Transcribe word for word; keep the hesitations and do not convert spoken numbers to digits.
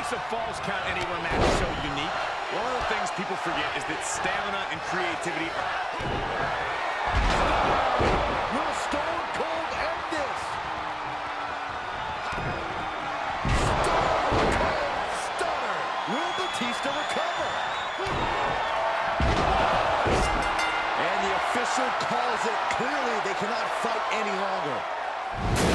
makes a Falls Count Anywhere match so unique? One of the things people forget is that stamina and creativity are... Will Stone Cold end this? Stone Cold Stunner. Will Batista recover? And the official calls it. Clearly, they cannot fight any longer.